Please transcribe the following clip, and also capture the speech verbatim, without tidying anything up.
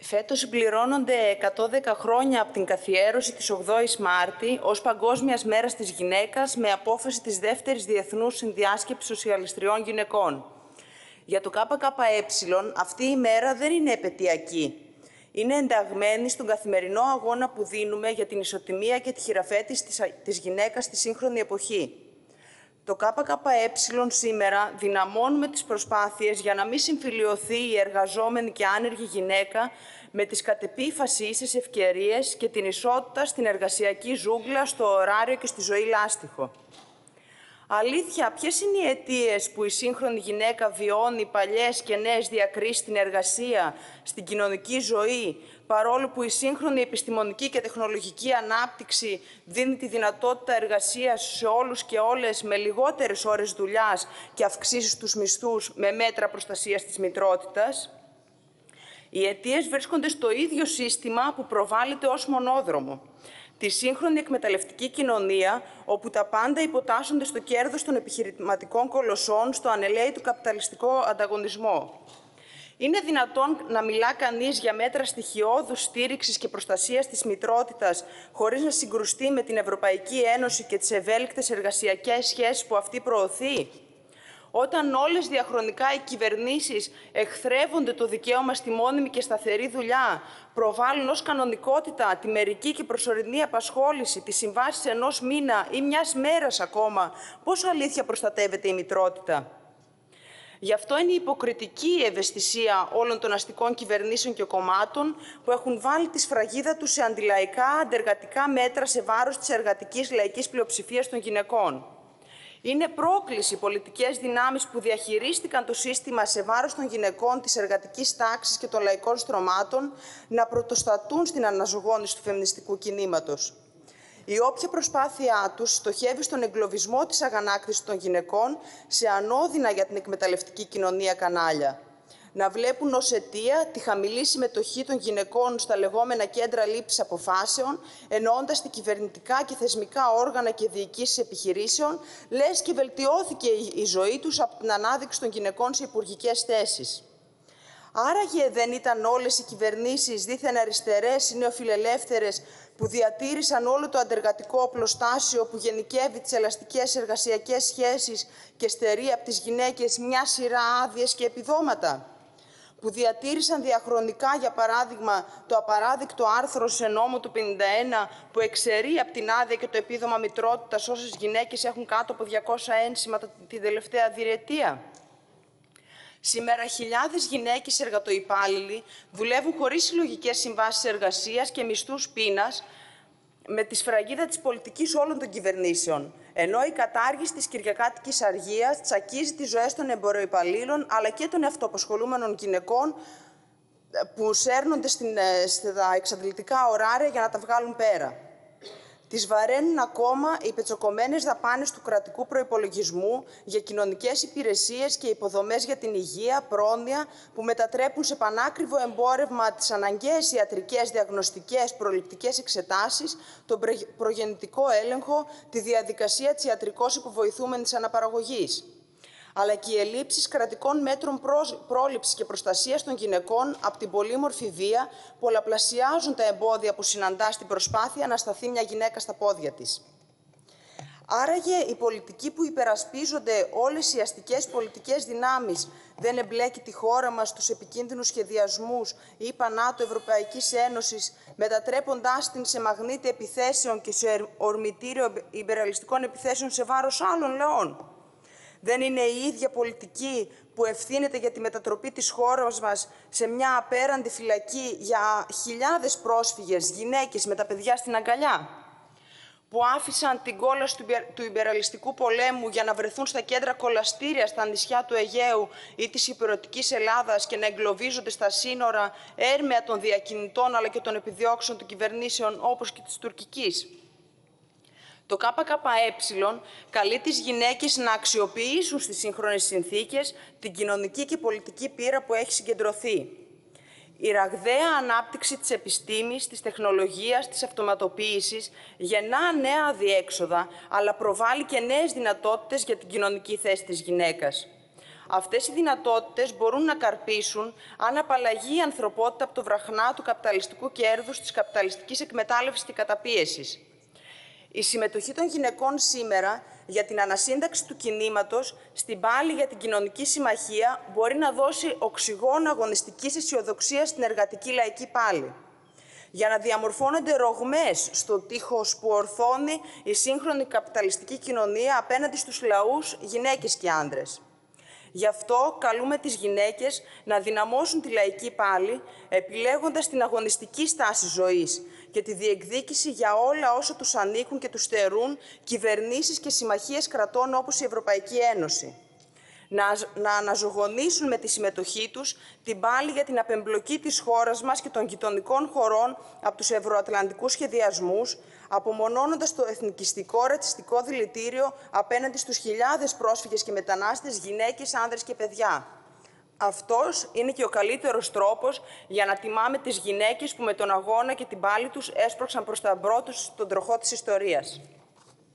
Φέτος συμπληρώνονται εκατόν δέκα χρόνια από την καθιέρωση της ογδόης Μάρτη ως Παγκόσμιας Μέρας της Γυναίκας με απόφαση της δεύτερης Διεθνούς Συνδιάσκεψης Σοσιαλιστριών Γυναικών. Για το ΚΚΕ αυτή η μέρα δεν είναι επετειακή. Είναι ενταγμένη στον καθημερινό αγώνα που δίνουμε για την ισοτιμία και τη χειραφέτηση της γυναίκας στη σύγχρονη εποχή. Το ΚΚΕ σήμερα δυναμώνουμε τις προσπάθειες για να μην συμφιλιωθεί η εργαζόμενη και άνεργη γυναίκα με τις κατ' επίφαση ίσες ευκαιρίες και την ισότητα στην εργασιακή ζούγκλα, στο ωράριο και στη ζωή λάστιχο. Αλήθεια, ποιες είναι οι αιτίες που η σύγχρονη γυναίκα βιώνει παλιές και νέες διακρίσεις στην εργασία, στην κοινωνική ζωή, παρόλο που η σύγχρονη επιστημονική και τεχνολογική ανάπτυξη δίνει τη δυνατότητα εργασίας σε όλους και όλες με λιγότερες ώρες δουλειάς και αυξήσεις στους μισθούς με μέτρα προστασίας της μητρότητας? Οι αιτίες βρίσκονται στο ίδιο σύστημα που προβάλλεται ως μονόδρομο. Τη σύγχρονη εκμεταλλευτική κοινωνία, όπου τα πάντα υποτάσσονται στο κέρδος των επιχειρηματικών κολοσσών, στο ανελαίητο καπιταλιστικό ανταγωνισμό. Είναι δυνατόν να μιλά κανείς για μέτρα στοιχειώδους στήριξης και προστασίας της μητρότητας, χωρίς να συγκρουστεί με την Ευρωπαϊκή Ένωση και τις ευέλικτες εργασιακές σχέσεις που αυτή προωθεί? Όταν όλες διαχρονικά οι κυβερνήσεις εχθρεύονται το δικαίωμα στη μόνιμη και σταθερή δουλειά, προβάλλουν ως κανονικότητα τη μερική και προσωρινή απασχόληση, τις συμβάσεις ενός μήνα ή μιας μέρας ακόμα, πόσο αλήθεια προστατεύεται η μητρότητα? Γι' αυτό είναι η υποκριτική η ευαισθησία όλων των αστικών κυβερνήσεων και κομμάτων που έχουν βάλει τη σφραγίδα τους σε αντιλαϊκά, αντεργατικά μέτρα σε βάρος της εργατικής λαϊκής πλειοψηφίας των γυναικών. Είναι πρόκληση οι πολιτικές δυνάμεις που διαχειρίστηκαν το σύστημα σε βάρος των γυναικών, της εργατικής τάξης και των λαϊκών στρωμάτων να πρωτοστατούν στην αναζωογόνηση του φεμινιστικού κινήματος. Η όποια προσπάθειά τους στοχεύει στον εγκλωβισμό της αγανάκτησης των γυναικών σε ανώδυνα για την εκμεταλλευτική κοινωνία κανάλια. Να βλέπουν ως αιτία τη χαμηλή συμμετοχή των γυναικών στα λεγόμενα κέντρα λήψης αποφάσεων, εννοώντας τα κυβερνητικά και θεσμικά όργανα και διοικήσεις επιχειρήσεων, λες και βελτιώθηκε η ζωή τους από την ανάδειξη των γυναικών σε υπουργικές θέσεις. Άραγε δεν ήταν όλες οι κυβερνήσεις δίθεν αριστερές ή νεοφιλελεύθερες που διατήρησαν όλο το αντεργατικό οπλοστάσιο που γενικεύει τις ελαστικές εργασιακές σχέσεις και στερεί από τις γυναίκες μια σειρά άδειες και επιδόματα? Που διατήρησαν διαχρονικά, για παράδειγμα, το απαράδεικτο άρθρο σε νόμο του πενήντα ένα που εξαιρεί από την άδεια και το επίδομα μητρότητας όσες γυναίκες έχουν κάτω από διακόσια ένσημα την τελευταία διετία? Σήμερα χιλιάδες γυναίκες εργατοϊπάλληλοι δουλεύουν χωρίς συλλογικές συμβάσεις εργασίας και μισθούς πείνας με τη σφραγίδα της πολιτικής όλων των κυβερνήσεων, ενώ η κατάργηση της κυριακάτικης αργίας τσακίζει τις ζωές των εμποροϊπαλλήλων αλλά και των αυτοαπασχολούμενων γυναικών που σέρνονται στην, στα εξαντλητικά ωράρια για να τα βγάλουν πέρα. Τις βαραίνουν ακόμα οι πετσοκομμένες δαπάνες του κρατικού προϋπολογισμού για κοινωνικές υπηρεσίες και υποδομές για την υγεία, πρόνοια, που μετατρέπουν σε πανάκριβο εμπόρευμα τις αναγκαίες ιατρικές, διαγνωστικές, προληπτικές εξετάσεις, τον προγεννητικό έλεγχο, τη διαδικασία της ιατρικώς υποβοηθούμενης αναπαραγωγής. Αλλά και οι ελλείψεις κρατικών μέτρων πρόληψης και προστασίας των γυναικών από την πολύμορφη βία πολλαπλασιάζουν τα εμπόδια που συναντά στην προσπάθεια να σταθεί μια γυναίκα στα πόδια της. Άραγε οι πολιτικοί που υπερασπίζονται όλες οι αστικές πολιτικές δυνάμεις δεν εμπλέκει τη χώρα μας στους επικίνδυνους σχεδιασμούς ή πανάτο Ευρωπαϊκής Ένωσης, μετατρέποντάς την σε μαγνήτη επιθέσεων και σε ορμητήριο υπεραλιστικών επιθέσεων σε βάρος άλλων λαών? Δεν είναι η ίδια πολιτική που ευθύνεται για τη μετατροπή της χώρας μας σε μια απέραντη φυλακή για χιλιάδες πρόσφυγες, γυναίκες με τα παιδιά στην αγκαλιά, που άφησαν την κόλαση του υπεραλιστικού πολέμου για να βρεθούν στα κέντρα κολαστήρια στα νησιά του Αιγαίου ή της υπηρετικής Ελλάδας και να εγκλωβίζονται στα σύνορα έρμεα των διακινητών αλλά και των επιδιώξεων των κυβερνήσεων όπως και της τουρκικής? Το ΚΚΕ καλεί τις γυναίκες να αξιοποιήσουν στις σύγχρονες συνθήκες την κοινωνική και πολιτική πείρα που έχει συγκεντρωθεί. Η ραγδαία ανάπτυξη της επιστήμης, της τεχνολογίας, της αυτοματοποίησης γεννά νέα αδιέξοδα, αλλά προβάλλει και νέες δυνατότητες για την κοινωνική θέση της γυναίκας. Αυτές οι δυνατότητες μπορούν να καρπίσουν αν απαλλαγεί η ανθρωπότητα από το βραχνά του καπιταλιστικού κέρδους, της καπιταλιστικής εκμετάλλευσης και καταπίεσης. Η συμμετοχή των γυναικών σήμερα για την ανασύνταξη του κινήματος στην πάλη για την κοινωνική συμμαχία μπορεί να δώσει οξυγόνο αγωνιστικής αισιοδοξίας στην εργατική λαϊκή πάλη, για να διαμορφώνονται ρογμές στο τείχος που ορθώνει η σύγχρονη καπιταλιστική κοινωνία απέναντι στους λαούς, γυναίκες και άνδρες. Γι' αυτό καλούμε τις γυναίκες να δυναμώσουν τη λαϊκή πάλη, επιλέγοντας την αγωνιστική στάση ζωής και τη διεκδίκηση για όλα όσα τους ανήκουν και τους στερούν κυβερνήσεις και συμμαχίες κρατών όπως η Ευρωπαϊκή Ένωση. Να, να αναζωογονήσουν με τη συμμετοχή τους την πάλη για την απεμπλοκή της χώρας μας και των γειτονικών χωρών από τους ευρωατλαντικούς σχεδιασμούς, απομονώνοντας το εθνικιστικό ρατσιστικό δηλητήριο απέναντι στους χιλιάδες πρόσφυγες και μετανάστες, γυναίκες, άνδρες και παιδιά. Αυτός είναι και ο καλύτερος τρόπος για να τιμάμε τις γυναίκες που με τον αγώνα και την πάλη τους έσπρωξαν προς τα μπρό τους στον τροχό της ιστορίας.